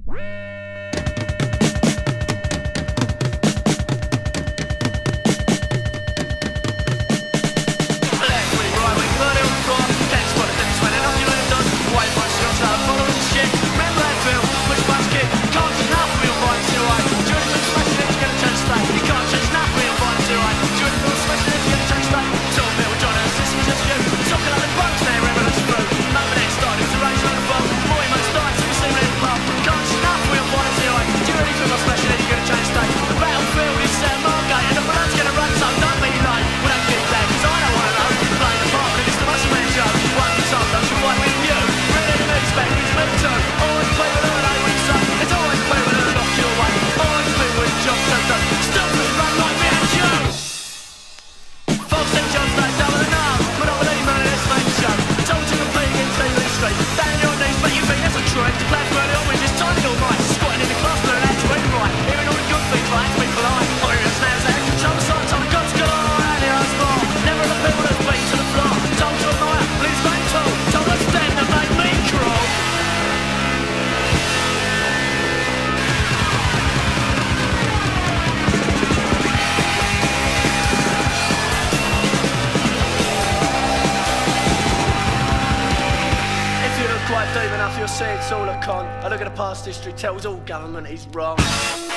Quite deep enough, you'll see it's all a con. I look at the past history, tells all government is wrong.